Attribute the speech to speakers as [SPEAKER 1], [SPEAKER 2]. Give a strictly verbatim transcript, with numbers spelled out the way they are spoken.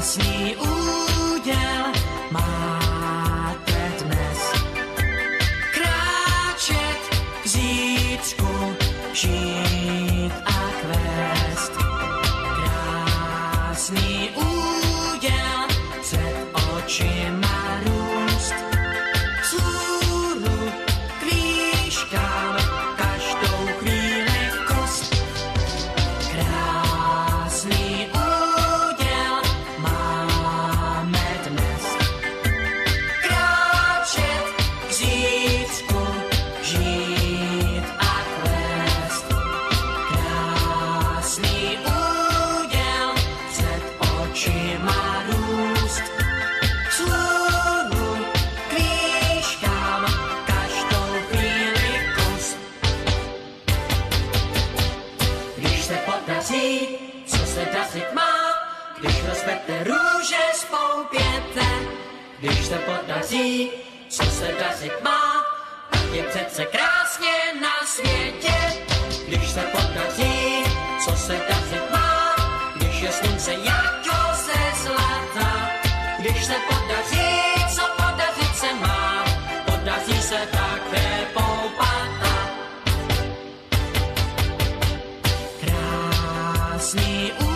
[SPEAKER 1] Krásný úděl máte dnes. Kráčet k zítřku, žít a kvést. Krásný úděl před očima růst. Vzhůru k výškám každou chvíli kost. Krásný úděl máme dnes. Kráčet k zítřku, žít a kvést. Krásný úděl před očima růst. Vzhůru k výškám každou chvíli kost. Když se podaří, co se dařit má, když rozkvete růže spoupěte. Když se podaří, co se dařit má, tak je přece krásně na světě. Když se podaří, co se dařit má, když je slunce jako ze zlata. Když se podaří, co podařit se má, podaří se také poupata. Krásný